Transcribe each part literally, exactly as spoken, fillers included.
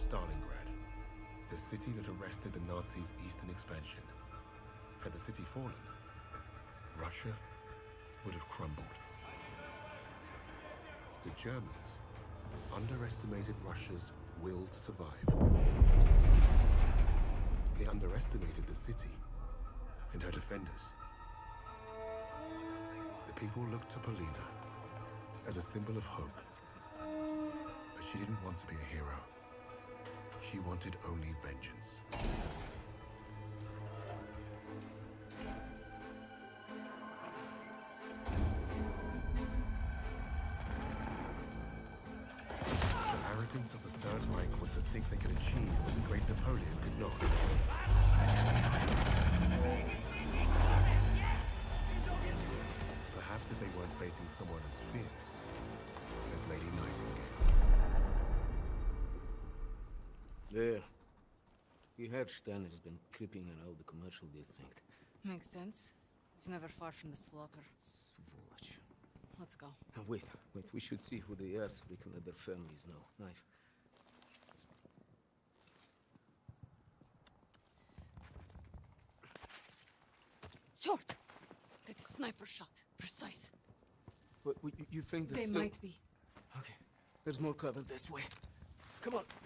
Stalingrad, the city that arrested the Nazis' eastern expansion. Had the city fallen, Russia would have crumbled. The Germans underestimated Russia's will to survive. They underestimated the city and her defenders. The people looked to Polina as a symbol of hope. But she didn't want to be a hero. She wanted only vengeance. The arrogance of the Third Reich was to think they could achieve what the great Napoleon could not. Perhaps if they weren't facing someone as fierce as Lady Nightingale. There. We heard Steiner's been creeping around the commercial district. Makes sense. He's never far from the slaughter. Svoloch. Let's go. Now wait, wait, we should see who they are so we can let their families know. Knife. Short! That's a sniper shot. Precise. What, what, you- you think that They still... might be. Okay, there's more cover this way. Come on.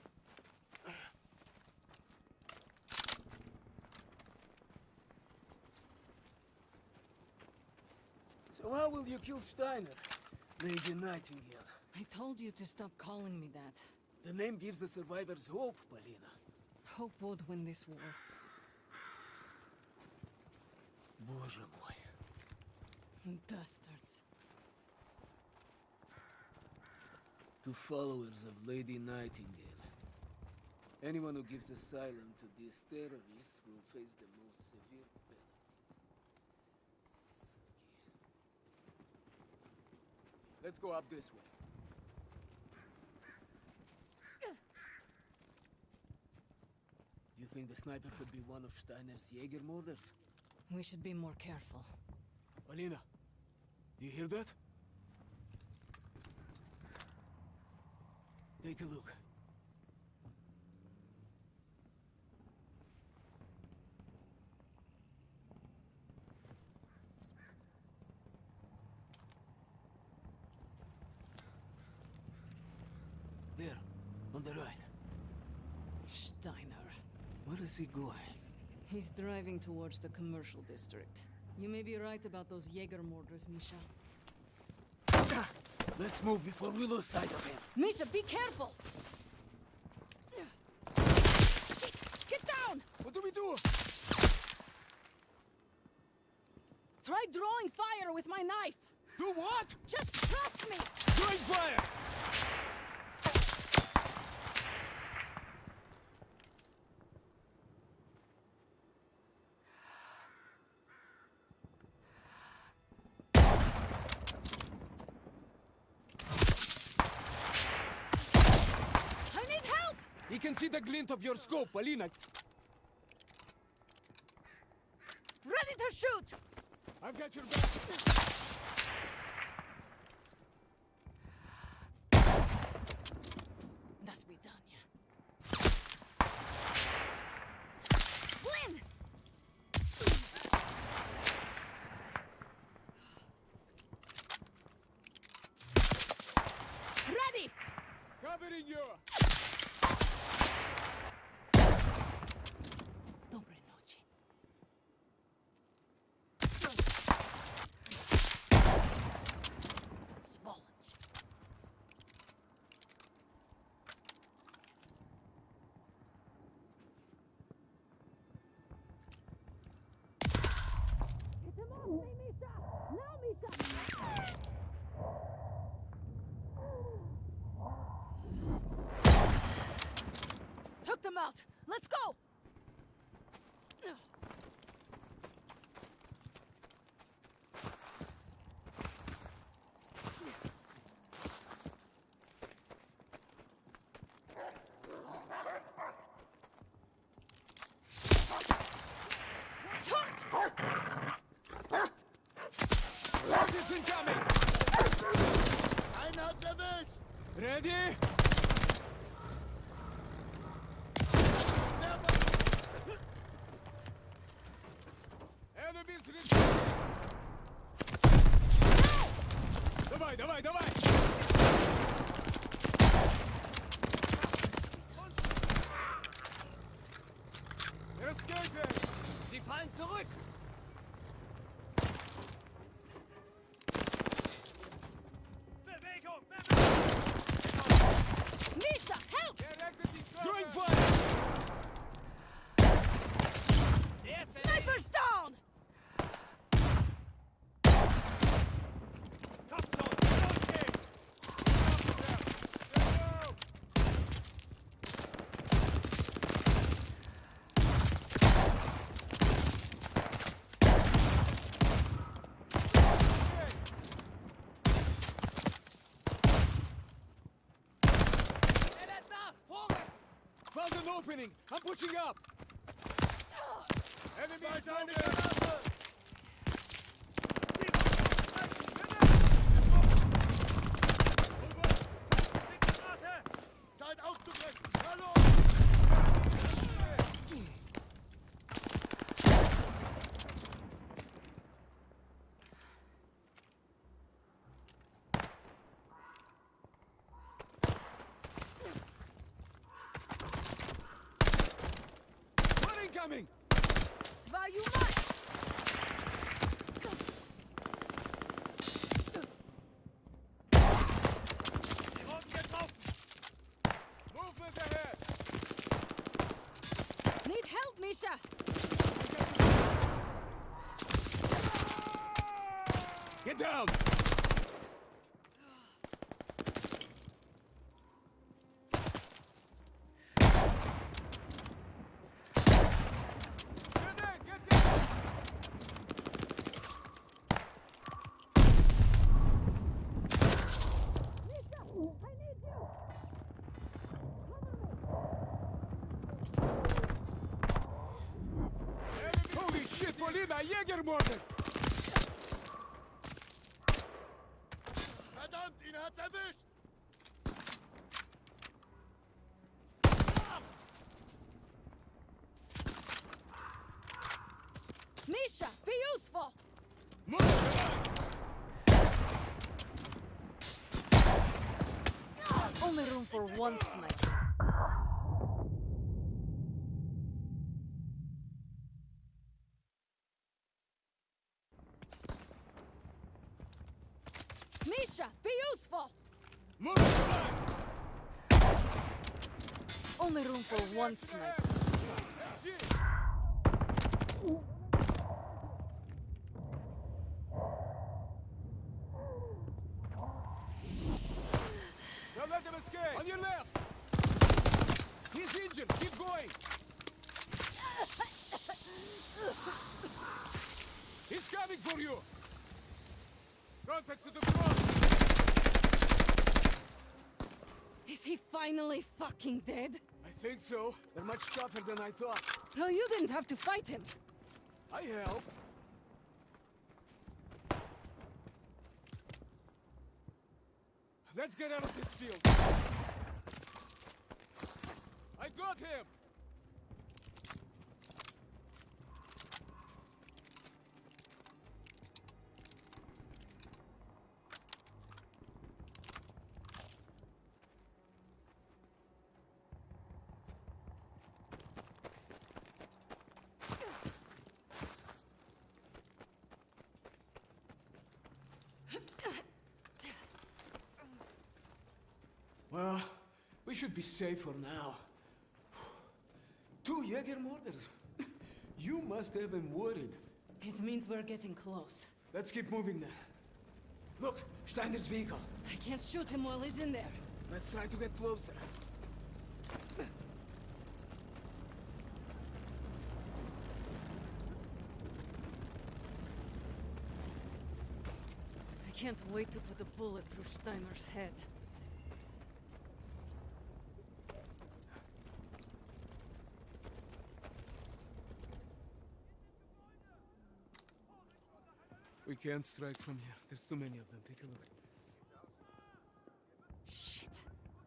So how will you kill Steiner, Lady Nightingale? I told you to stop calling me that. The name gives the survivors hope, Polina. Hope would win this war. Боже мой. Bastards. To followers of Lady Nightingale. Anyone who gives asylum to this terrorist will face the most severe penalties. Sucky. Let's go up this way. You think the sniper could be one of Steiner's Jaeger murders? We should be more careful. Alina, do you hear that? Take a look. There, on the right. Steiner. Where is he going? He's driving towards the commercial district. You may be right about those Jaeger murders, Misha. Let's move before we lose sight of him. Misha, be careful! Shit! Get down! What do we do? Try drawing fire with my knife! Do what? Just trust me! Drawing fire! I need help! He can see the glint of your scope, Alina. Ready to shoot! I've got your back. Das Vidania. Flynn! Ready! Covering you. Доброй ночи. Сволочь. Hit him off me, Misha! Now, Misha! Took them out! Let's go! Soldiers incoming! Einer erwischt! Ready? Escaping! Sie fallen zurück! Bewegung! Misha, help! Doing fire! Sniper's down! Found an opening! I'm pushing up! Enemy is down Zeit aufzubrechen! Hallo! One incoming! Твою мать! Movement ahead! Need help, Misha! Get down! Grenade, get down! Holy shit, Polina, Jägermorder! Verdammt, ihn hat's erwischt! Misha, be useful! Only room for one sniper. Misha, be useful! Only room for one sniper. Don't let him escape! On your left! He's injured! Keep going! He's coming for you! Contact to the front! Is he finally fucking dead? I think so. They're much tougher than I thought. Well, you didn't have to fight him. I help. Let's get out of this field. I got him! Well, we should be safe for now. Two Jägermorders. You must have been worried. It means we're getting close. Let's keep moving then. Look, Steiner's vehicle. I can't shoot him while he's in there. Let's try to get closer. I can't wait to put a bullet through Steiner's head. We can't strike from here. There's too many of them. Take a look. Shit.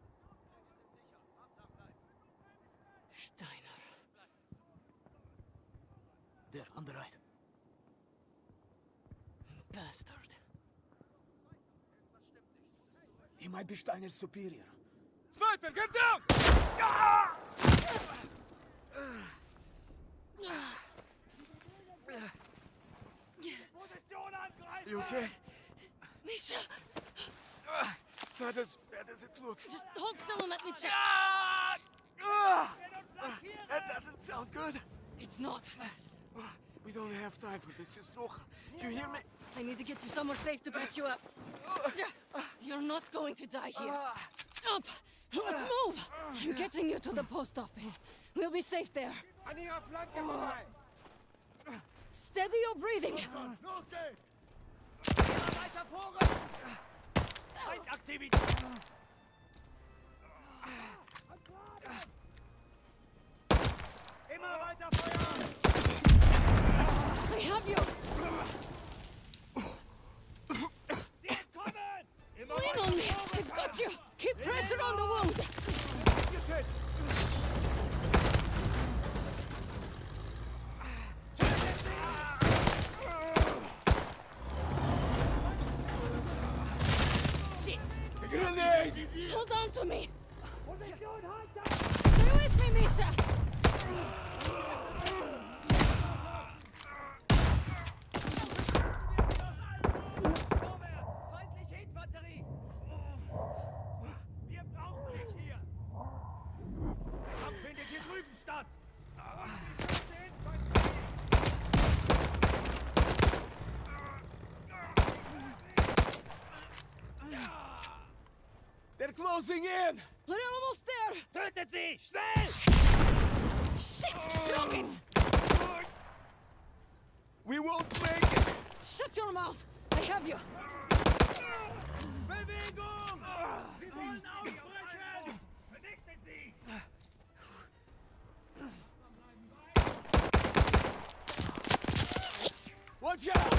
Steiner. There, on the right. Bastard. He might be Steiner's superior. Sniper, get down! Ah! You okay? Misha, Ah, it's not as bad as it looks. just hold still and let me check. Ah! Ah! Ah, that doesn't sound good. It's not. Ah, we don't have time for this, Istrocha. You hear me? I need to get you somewhere safe to patch you up. You're not going to die here. Up! Let's move! I'm getting you to the post office. We'll be safe there. Steady your breathing. Los geht's! Weiter vorrücken! Feindaktivität! Immer weiter feuern! I have you! Sie entkommen! Immer Lean weiter on me! vorrücken! I've got you! Keep pressure on the wound! Geschützt! Shit! Grenade! Hold on to me! Position halten! Stay with me, Misha! Vorwärts! Feindliche Infanterie! Wir brauchen dich hier! Der Kampf findet hier drüben statt! They're closing in! We're almost there! Tötet sie! Schnell! Shit! Block it! We won't make it! Shut your mouth! I have you! Bewegung! Sie wollen ausbrechen! Vernichtet sie! Watch out!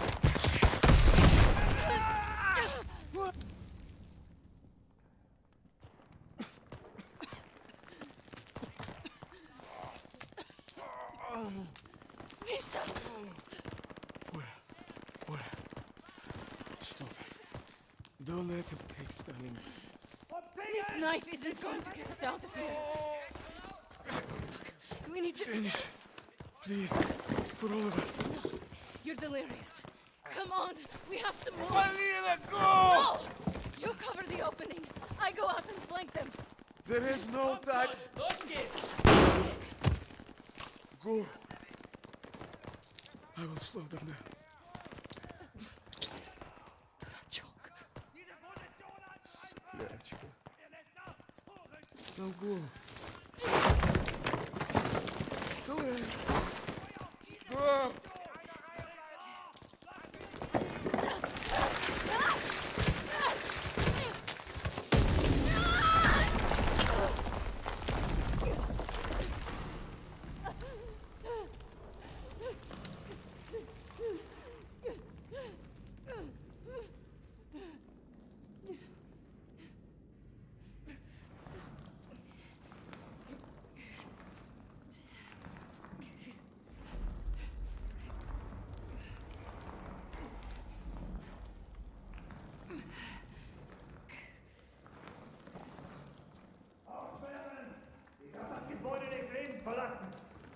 Misha! Where? Where? Stop. Don't let him take Stalin. This knife isn't going to get us out of here. Look, we need to... Finish. Please. For all of us. You're delirious. Come on, we have to move. Alina, go! No! You cover the opening. I go out and flank them. There is no time. Los geht's! Go. I will slow them down. Durachok. Diese Position angreifen! Сплячка. Er lässt nach! Vorrücken! Now go. It's all right. Go! Das Gebäude des Lebens verlassen!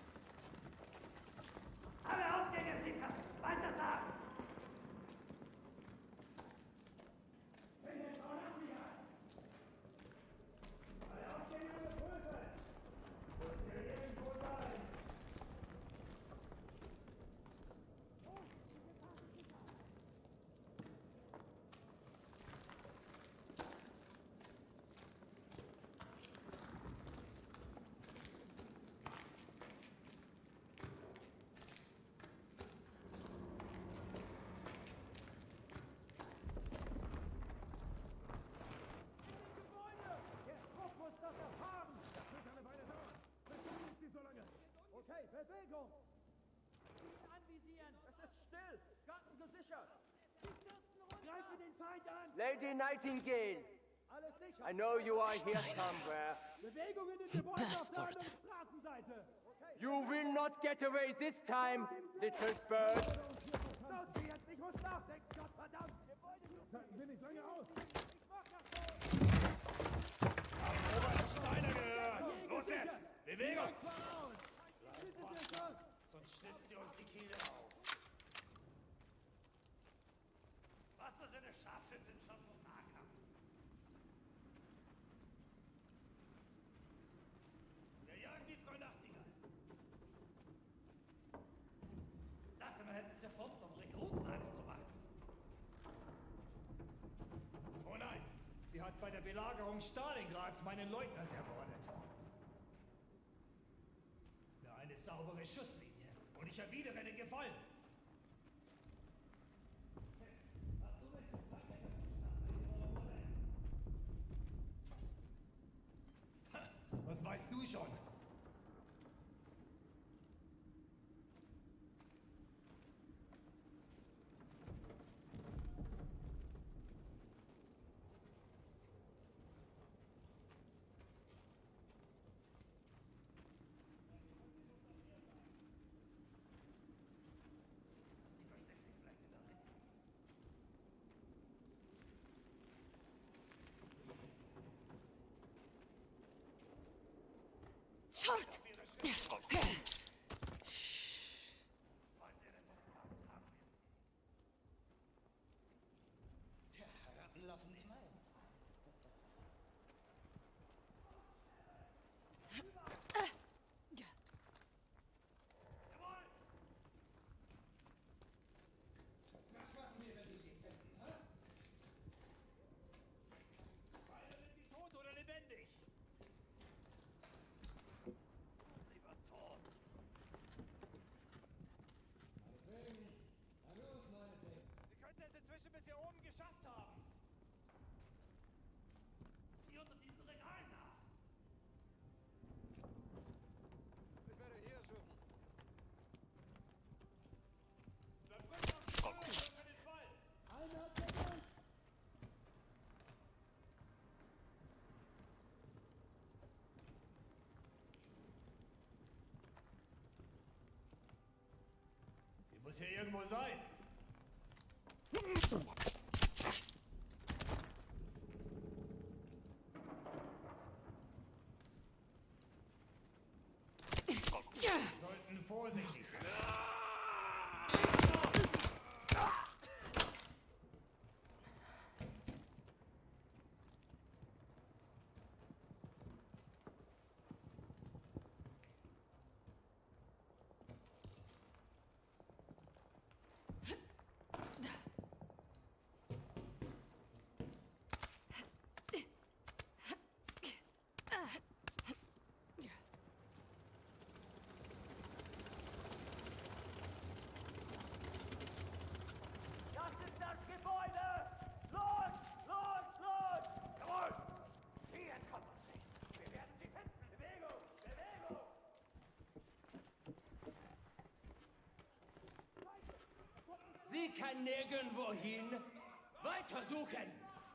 Alle Ausgänge sichern! Weiter sagen! Okay, Bewegung! Ziel anvisieren! Es ist still! Garten gesichert! Greife den Feind an! Lady Nightingale, Alles sicher! I know you are here somewhere. Bewegung in den Gebäuden auf der Bastard. anderen Straßenseite! You will not get away this time, little bird. Los jetzt! Ich muss nachdenken! Gott verdammt! Halten Sie nicht lange aus! Steiner gehört! Los jetzt! Bewegung! Sonst schnitzt ihr euch die Kehle auf! Scharfschützen schon vom Nahkampf. Wir jagen die Frau Nachtigall. Dachte, man hätte es erfunden, um Rekrutenangst zu machen. Oh nein, sie hat bei der Belagerung Stalingrads meinen Leutnant ermordet. Nur eine saubere Schusslinie und ich erwidere den Gefallen. Was weißt du schon? Short! Laufen immer hin. Jawohl! Was machen wir, wenn wir sie finden, hä? Beide sind sie tot oder lebendig? Lieber tot. Sie könnten es inzwischen bis hier oben geschafft haben. Sieh unter diesen Regalen nach. Ich werde hier suchen. Dann drückt auf die Tür und für den Fall. Sie muss hier irgendwo sein. Wir sollten vorsichtig sein. Das ist das Gebäude! Los! Los! Los! Jawohl! Sie entkommen uns nicht. Wir werden sie finden. Bewegung! Bewegung! Sie kann nirgendwo hin. Weiter suchen!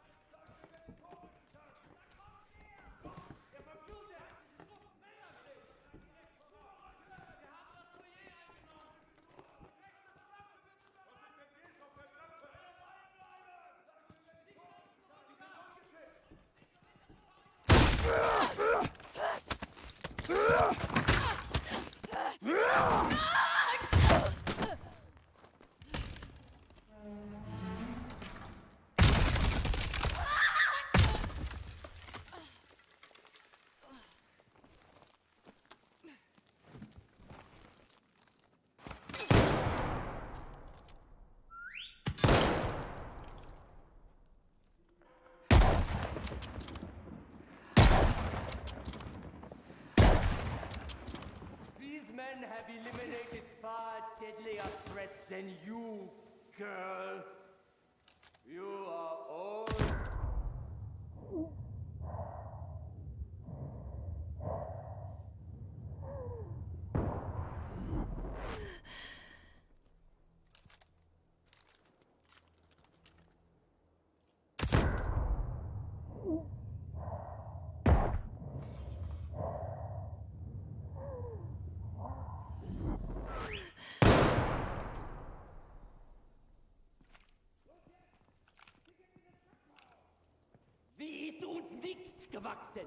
These men have eliminated far deadlier threats than you, girl. You are all... Sie ist uns nichts gewachsen.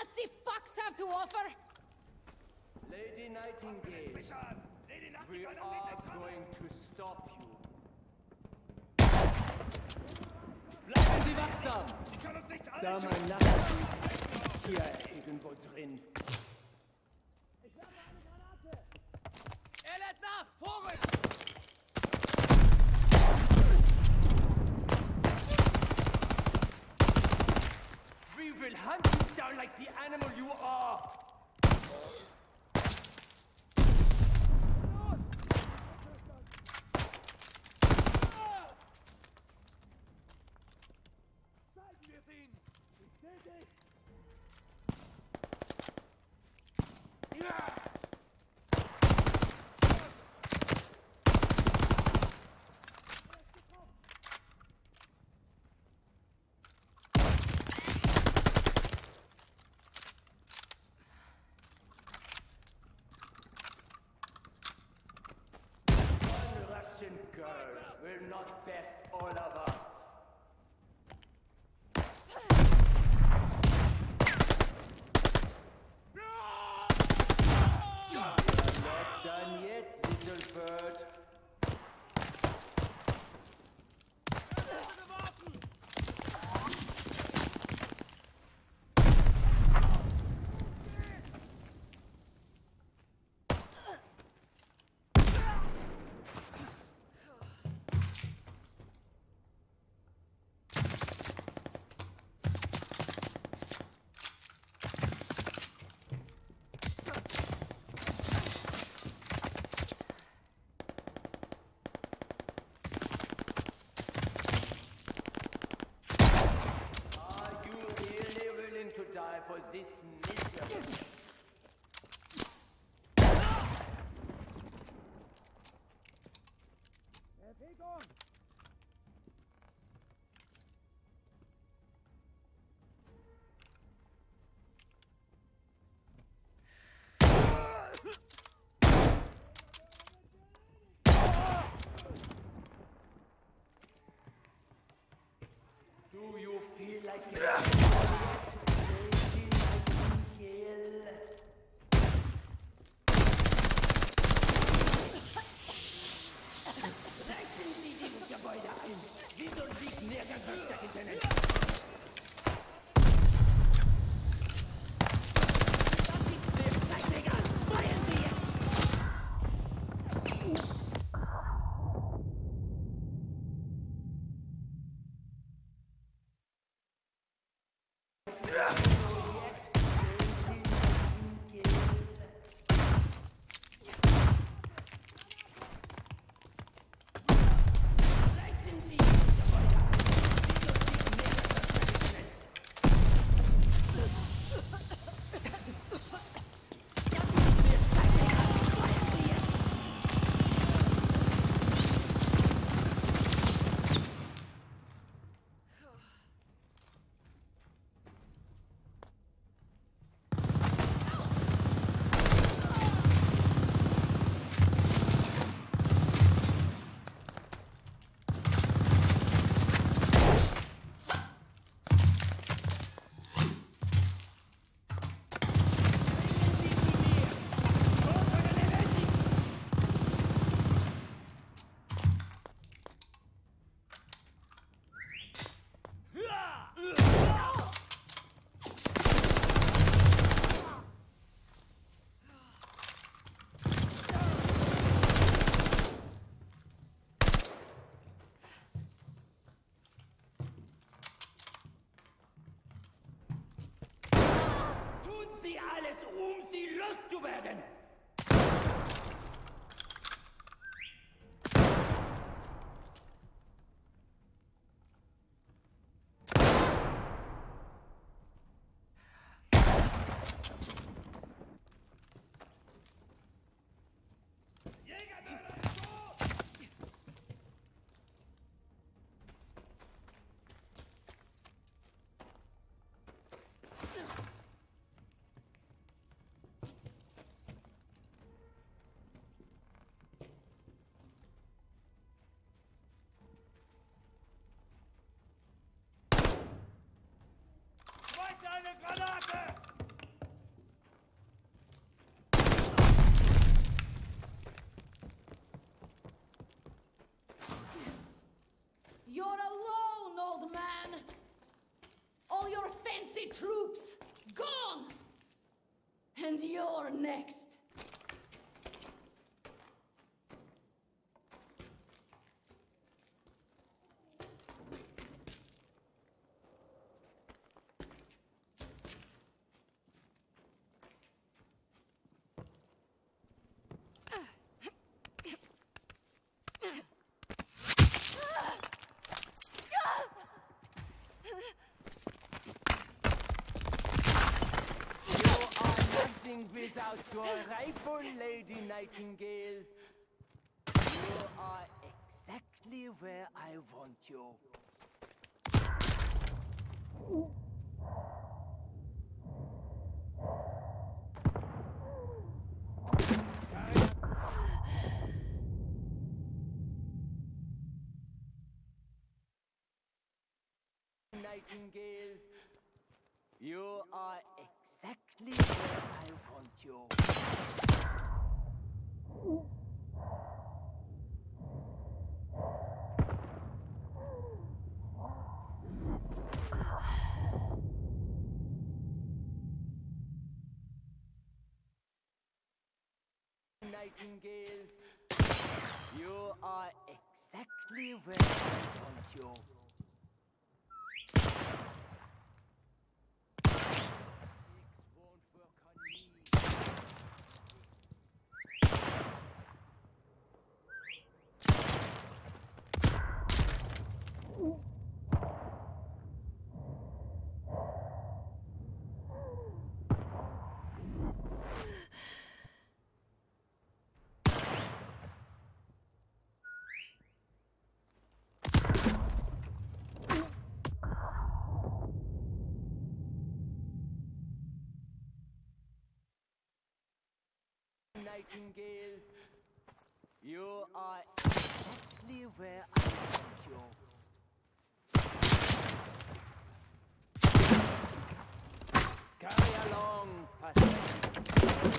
Nazi fucks have to offer? Lady Nightingale, we are going to stop you. Bleiben Sie wachsam! Da mein Nachbar hier irgendwo drin. Er lädt nach! Vorrück! We will hunt you down like the animal you are! Zeigen wir es ihnen! Bestätigt! One Russian girl will not best all of us. Not done yet, little bird. Are you really willing to die for this miserable? Bewegung! Do you feel like it? Lady Nightingale? Reißen Sie dieses Gebäude ein! Sie soll sich nirgends verstecken können! Das ist mir scheißegal! Feuern Sie jetzt! Reißen Sie dieses Gebäude ein! Sie soll sich nirgends verstecken können! Tun Sie alles, um sie loszuwerden! Schmeiß eine Granate! And you're next. Without your rifle, Lady Nightingale. You are exactly where I want you. Nightingale, you are exactly where I want you. Nightingale, you are exactly where I want you. Nightingale, you are exactly where I want you. Scurry along, pathetic.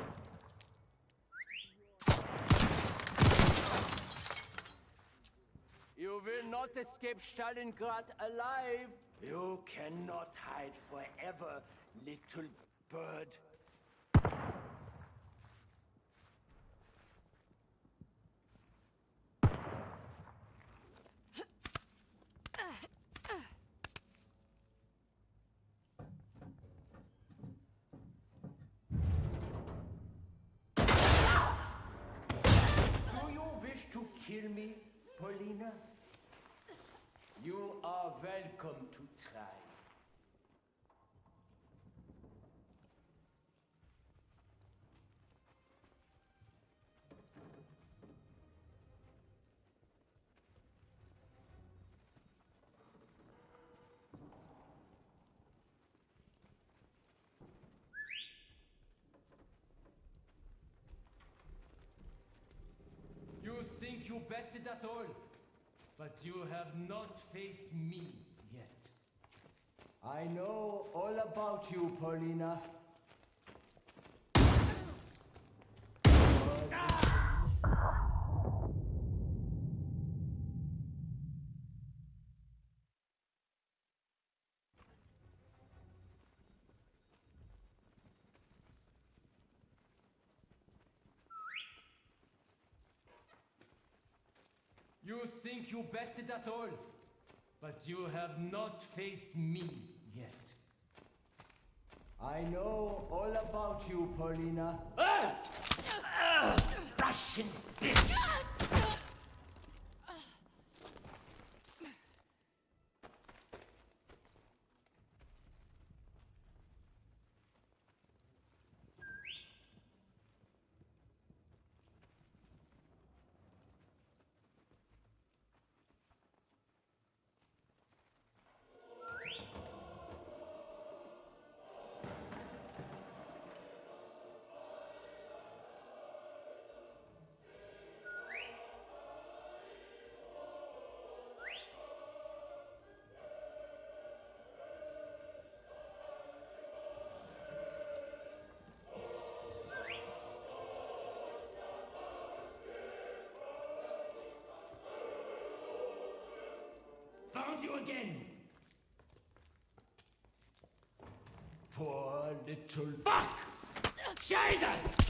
You will not escape Stalingrad alive. You cannot hide forever, little bird. Kill me, Paulina? You are welcome to try. You think you bested us all, but you have not faced me yet. I know all about you, Paulina. You think you bested us all, but you have not faced me yet. I know all about you, Paulina. Ah! Ah! Russian bitch! Found you again! Poor little fuck! Scheiße!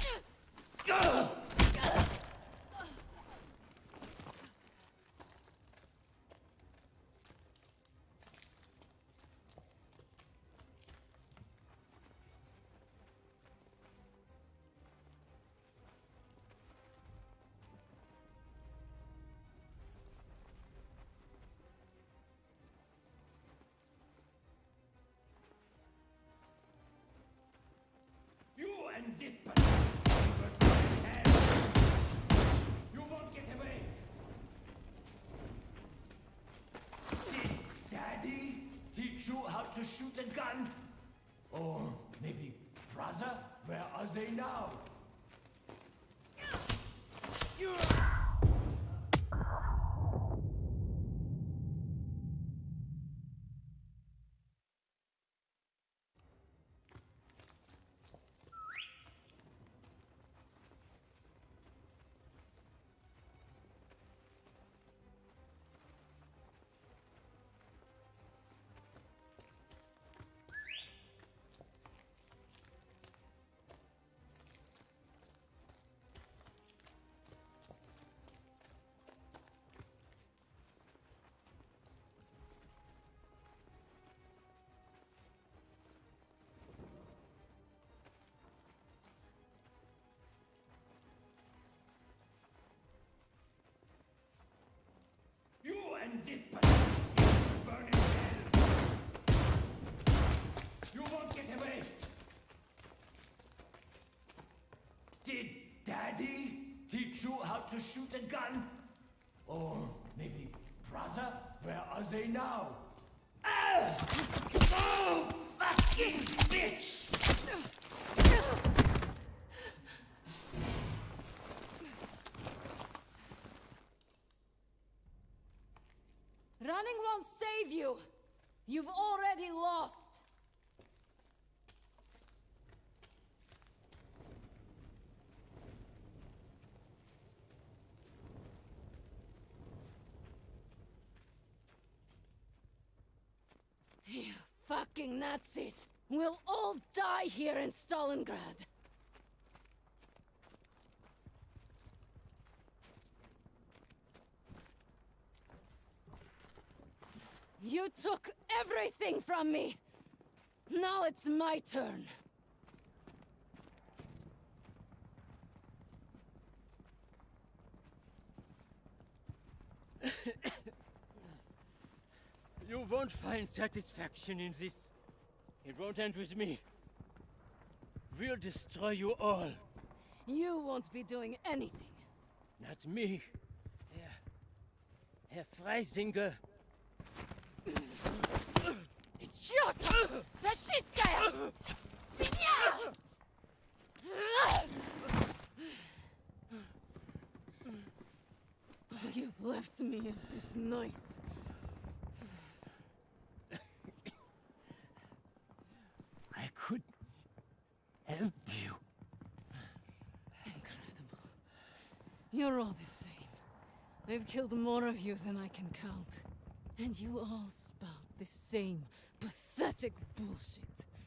You and this you won't get away. Did Daddy teach you how to shoot a gun? Or maybe brother? Where are they now? You and this burn in hell. You won't get away. Did Daddy teach you how to shoot a gun? Or maybe brother? Where are they now? Ah! Oh, fucking bitch! Running won't save you. You've already lost. You fucking Nazis! We'll all die here in Stalingrad. You took everything from me! Now it's my turn. You won't find satisfaction in this. It won't end with me. We'll destroy you all. You won't be doing anything. Not me. Herr... Herr Freisinger. Idiota! Fascistkaya! Свинья! All you've left me is this knife. I could help you. Incredible. You're all the same. I've killed more of you than I can count. And you all spout the same pathetic bullshit.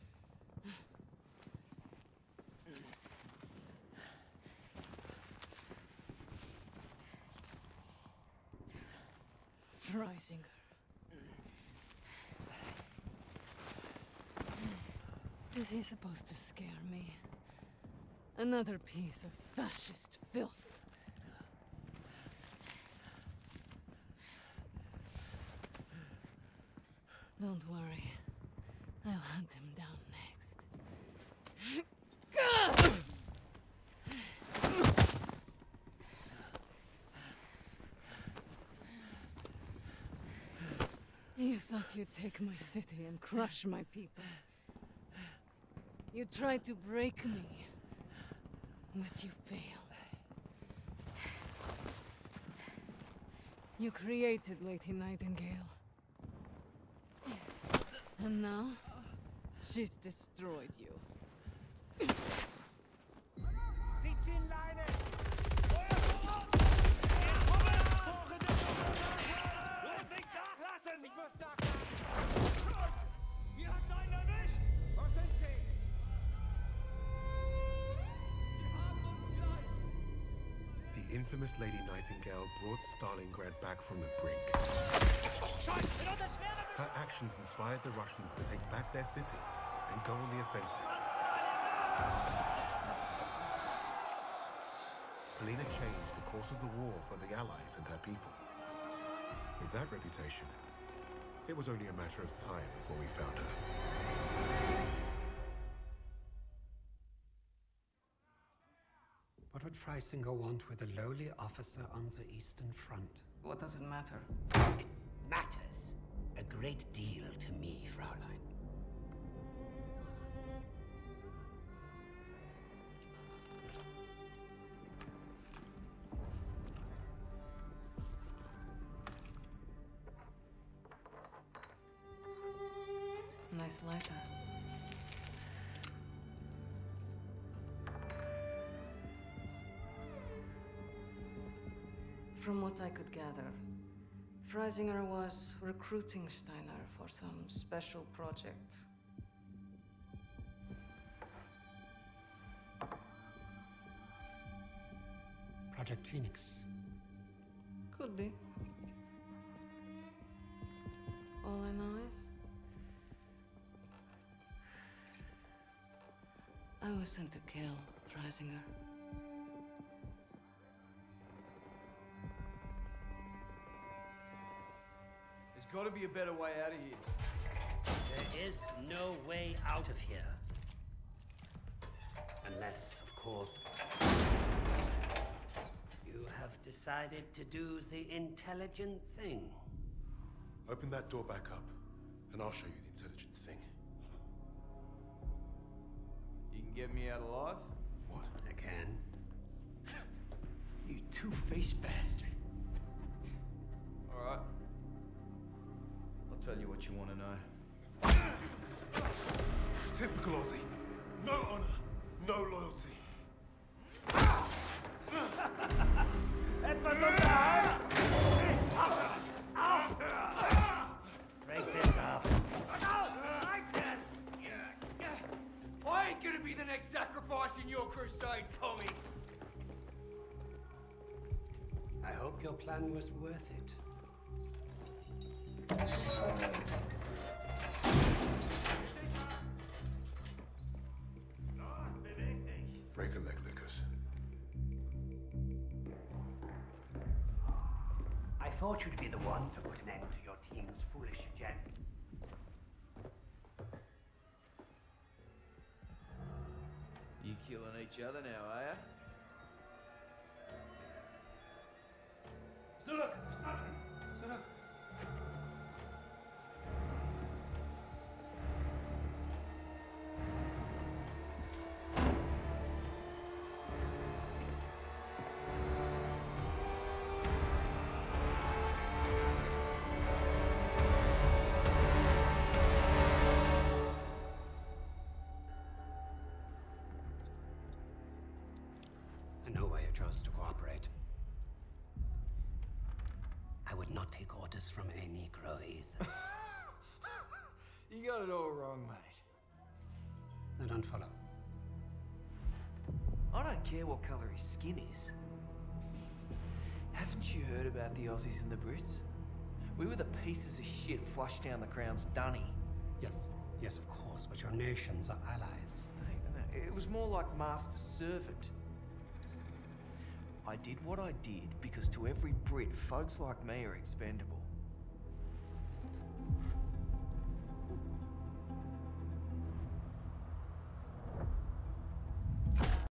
Freisinger. Is he supposed to scare me? Another piece of fascist filth. Don't worry. I'll hunt him down next. You thought you'd take my city and crush my people. You tried to break me, but you failed. You created Lady Nightingale. And now, she's destroyed you. Sie ziehen Leine! Los nicht nachlassen! Ich muss nachladen! Schuss! Wie hat's einen erwischt? Wo sind sie? The infamous Lady Nightingale brought Stalingrad back from the brink. Her actions inspired the Russians to take back their city and go on the offensive. Polina changed the course of the war for the Allies and her people. With that reputation, it was only a matter of time before we found her. What would Freisinger want with a lowly officer on the Eastern Front? What does it matter? It matters a great deal to me, Fraulein. Nice letter. From what I could gather, Freisinger was recruiting Steiner for some special project. Project Phoenix. Could be. All I know is I was sent to kill Freisinger. There's got to be a better way out of here. There is no way out of here. Unless, of course, you have decided to do the intelligent thing. Open that door back up, and I'll show you the intelligent thing. You can get me out alive? What? I can. You two-faced bastard. All right. I'll tell you what you want to know. Typical Aussie. No honor, no loyalty. Brace this up. I can't. I ain't gonna be the next sacrifice in your crusade, Tommy. I hope your plan was worth it. Break a leg, Lucas. I thought you'd be the one to put an end to your team's foolish agenda. You killing each other now, are ya? Zurück! Zurück! I know why you chose to cooperate. I would not take orders from a Negro either. You got it all wrong, mate. I don't follow. I don't care what colour his skin is. Haven't you heard about the Aussies and the Brits? We were the pieces of shit flushed down the Crown's dunny. Yes, yes, of course, but your nations are allies. It was more like master-servant. I did what I did because to every Brit, folks like me are expendable.